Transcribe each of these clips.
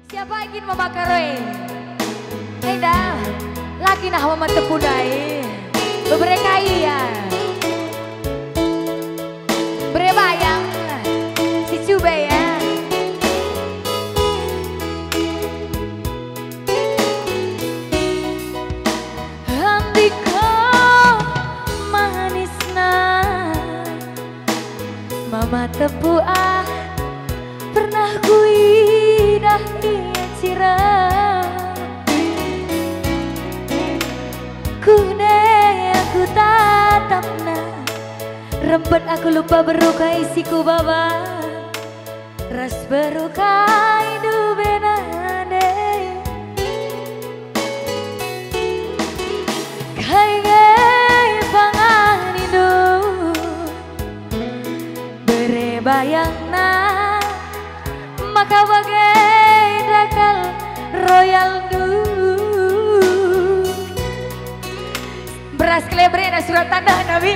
Siapa ingin memakai? Eda, lagi nah mama tepudai. Beberekai ya. Berebayang si Cube ya. Andika manisna mama tepu pernah kuidah cira kune aku tatapna rempet aku lupa berukai siku baba ras berukai du benade kai panganidu berebayangna maka bagai dakal royal du beras kelebrena surat tanda nabi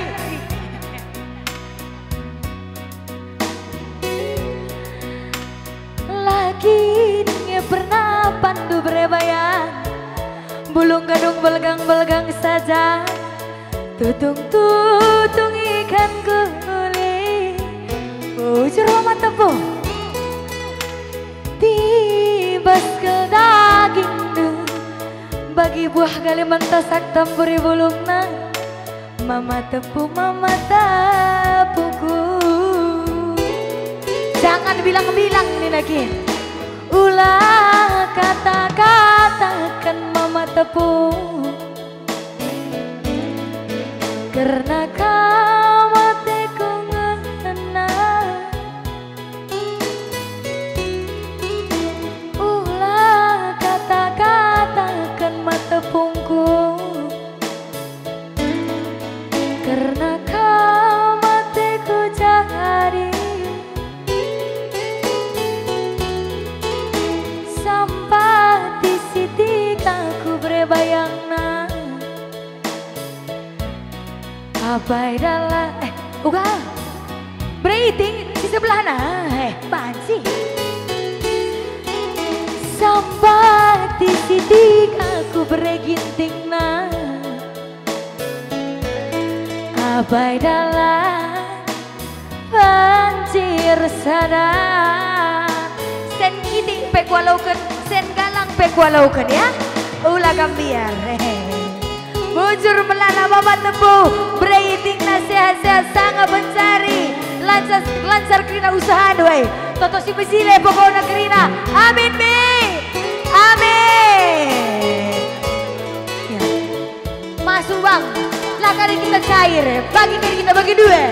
lagi dia pernah pandu berebayang bulung gadung belgang-belgang saja tutung-tutung ikan guli ujur mama tepung tibas ke daging du bagi buah galiman tasak tamburi bulungna mama tepuku jangan bilang-bilang ini lagi ulah kata-katakan mama tepu karena kamu teku ngena ulah kata-katakan mata pungku karena kamu teku jadi sampai di siti aku berebayangna apa idalah uga breathing di sebelah panci sampai di siti aku beregintingna apa idalah pancir sadar sen kiting pek walaukan sen galang pek walaukan ya ulah gambiar bujur melana mama tepu bereiting nasihat-sehat sangat mencari lancar kerina usaha doy toto si besile pokoknya kerina amin mi amin ya. Masuk bang lah kali kita cair bagi kali kita bagi dua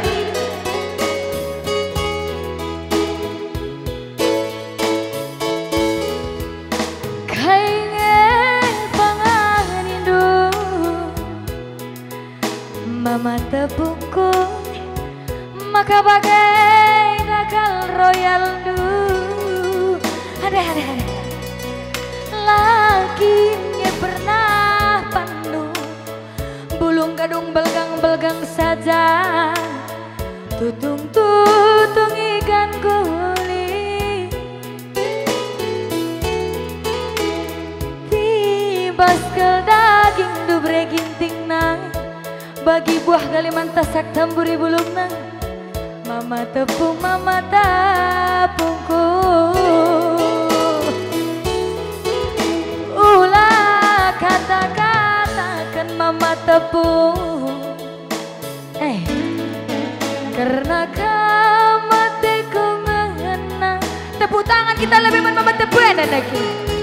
mama tepuku maka bagai dakal royal du ada lakinya pernah pandu bulung gadung belgang-belgang saja tutung-tutung ikan guli tibas ke daging du bregintingna bagi buah galiman tasak tamburi bulungna mama tepungku ulah kata-katakan mama tepung karena kamu teku ngena tepuk tangan kita lebih mama tepung lagi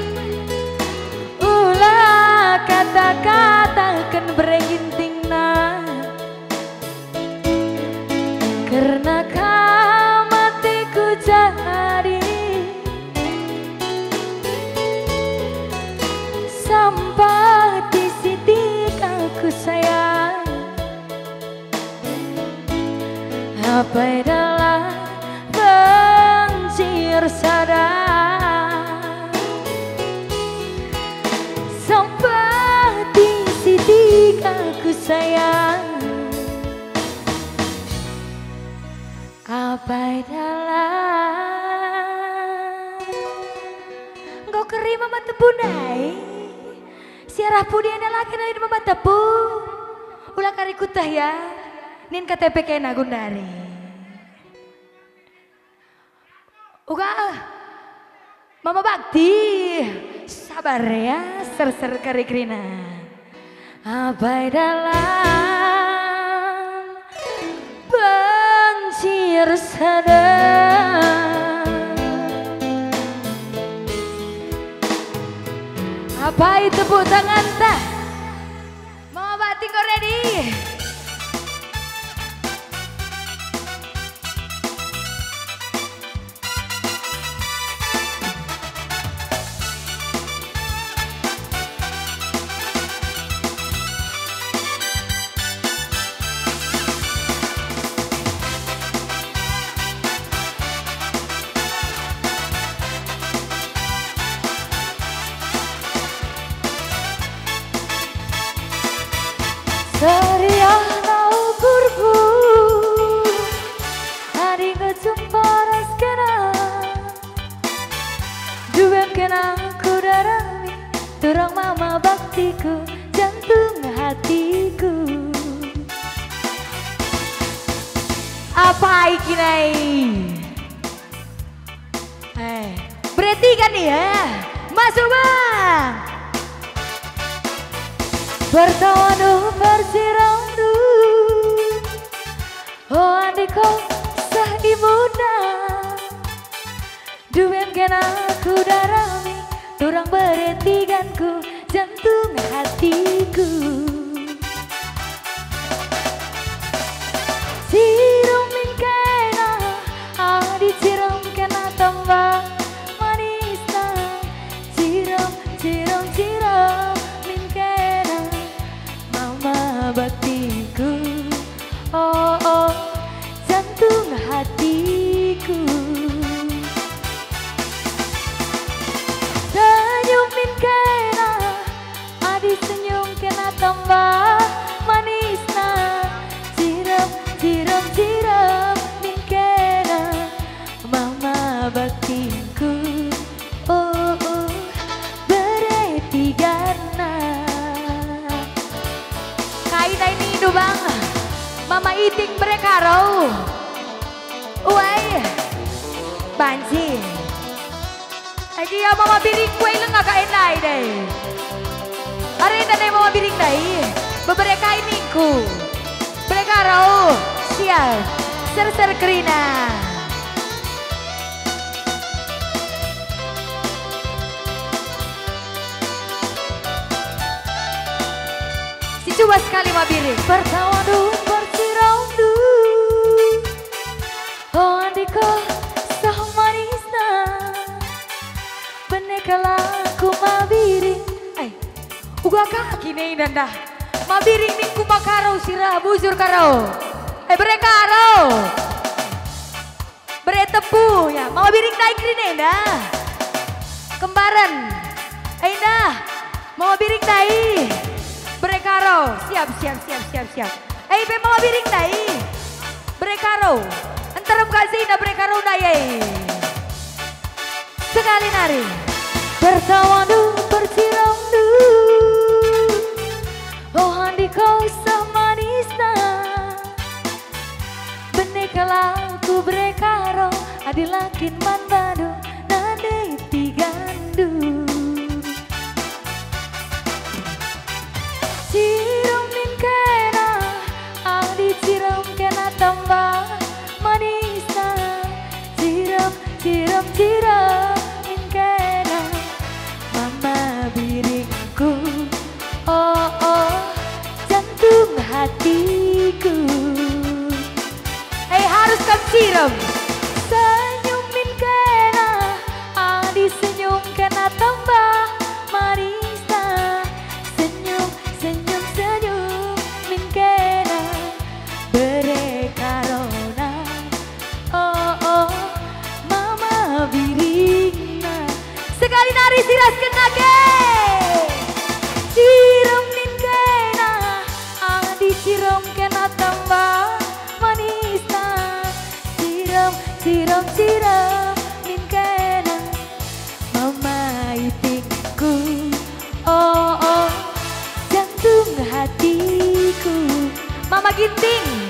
ulah kata-katakan beregintingna karena kamu teku jadi sampai di sini aku sayang apa adalah banjir sadar sampai di sini aku sayang apa adalah Nggo keri mama tebu nai. Siarah pudi ena laki nai mama tebu. Ulah kari kutah ya. Nin KTP kena gundari. Uga Mama Bakti. Sabar ya, ser-ser kari krina. Abai dalam banjir sadar. Apa itu tepuk tangan tah? Mama Bakti kau ready? Sariah nau kurbu hari ngejumpa raskena Duem kena ku darami turang mama baktiku jantung hatiku. Apa iki nai? Berarti kan ya masuk bang. Bertawanu bersiraudu oh andiko sah imuna duem kena ku darami turang beretiganku jantung hatiku. Sirum min kena adi sirum kena tambah manisna sirum sirum sirum min kena mama baktiku oh oh jantung hatiku. Senyum min kena adi senyum kena tambah manisna siram siram siram min kena mama baktiku oh oh bereti gana. Kaina ini hidup bang mama iting berekaro uai banjir lagi ya mama biring kue lengah kainai deh hari ini mama biring deh beberapa ini ku berekaro siap ser-ser kerina. Coba sekali mabiring bertawadu bersiraudu oh andiko sah manisna benekala ku mabiring uga kaki nih dandah mabiring minggu makaro sirah bujur karo berekaro beretepu ya mabiring naik nih dah kembaran dah mabiring naik berekaro siap be mama biring dai berekaro antaram kasih na berekaro dai sekali nari bertawadu bersiraudu oh andiko sah manisna benekala ku berekaro adilakin mandado nade tigandu. Siram min kena adi siram kena tambah manisna siram siram siram min kena mama biringku oh oh jantung hatiku. Harus kamu siram senyum min kena adi senyum kena tambah manisna senyum senyum senyum min kena berekarona oh oh mama biringna sekali nari siras kenake siram min kena adi siram kena tambah manisna siram siram siram min kena mama hatiku. Mama Ginting.